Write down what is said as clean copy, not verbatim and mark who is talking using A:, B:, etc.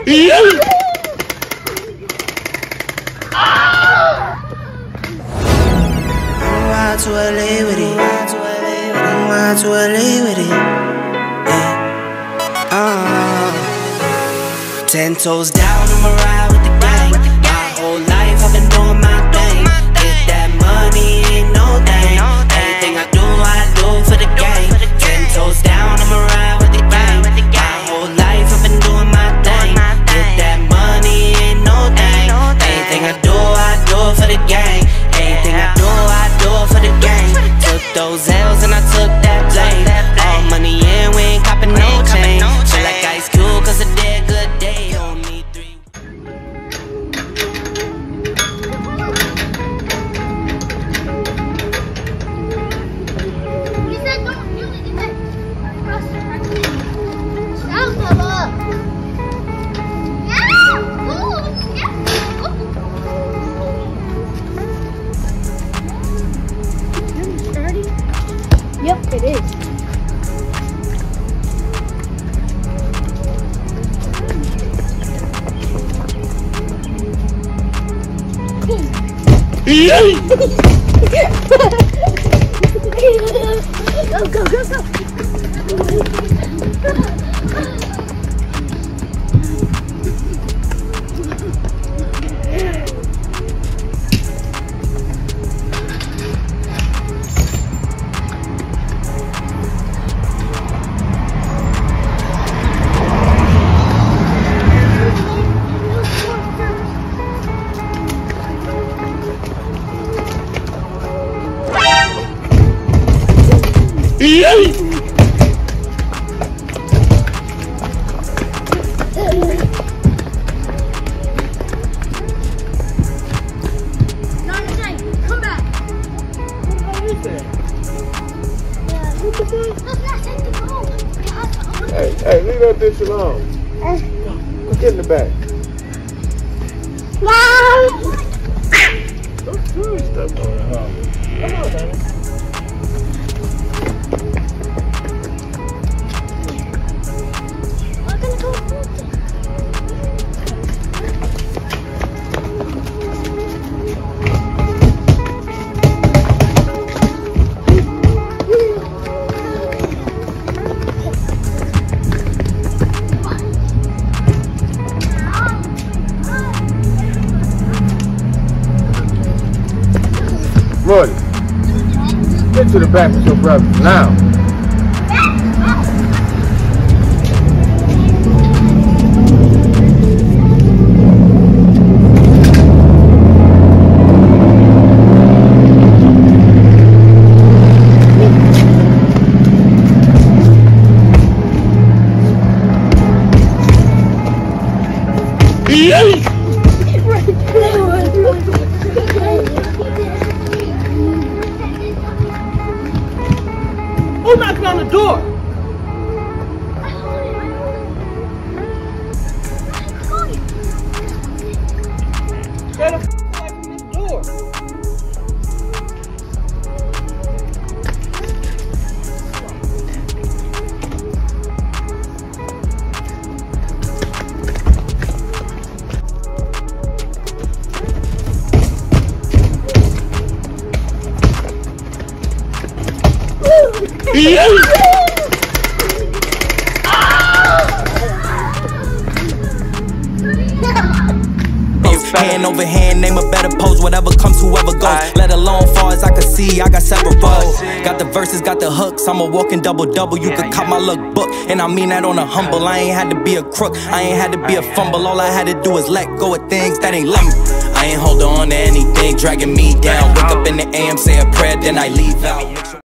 A: To LA with it, to LA with it. 10 toes down, I'ma ride with the gang. My whole life I've been doing my thing. Get that money, ain't no thing. Anything I do for the gang. 10 toes down, I'ma ride with the gang. My whole life I've been doing my thing. Get that money, ain't no thing. Anything I do for the gang. Anything I do for the gang. Took those L's and I took that blame. All money in, we ain't copping no change. Feel like Ice Cube, cause a dead good day on me.
B: Yep, it is. Go. Come back. What is that?
C: Hey, leave that bitch alone. Go get in the back.
B: Mom!
C: Don't do stuff on it, huh? Come on, baby. Morty, get to the back with your brother now.
A: Who knocking on the door? Get the f away from this door.
D: Hand over hand, name a better pose. Whatever comes, whoever goes. Let alone far as I can see, I got several roles. Got the verses, got the hooks. I'm a walking double-double. You could cop my lookbook, and I mean that on a humble. I ain't had to be a crook, I ain't had to be a fumble. All I had to do is let go of things that ain't love me. I ain't holding on to anything dragging me down. Wake up in the AM, say a prayer, then I leave out.